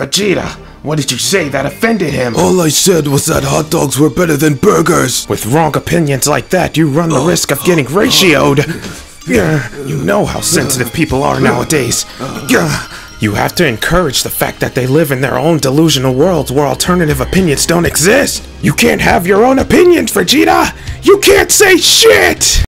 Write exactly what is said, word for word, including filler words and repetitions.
Vegeta, what did you say that offended him? All I said was that hot dogs were better than burgers. With wrong opinions like that, you run the risk of getting ratioed. You know how sensitive people are nowadays. You have to encourage the fact that they live in their own delusional worlds where alternative opinions don't exist. You can't have your own opinions, Vegeta! You can't say shit!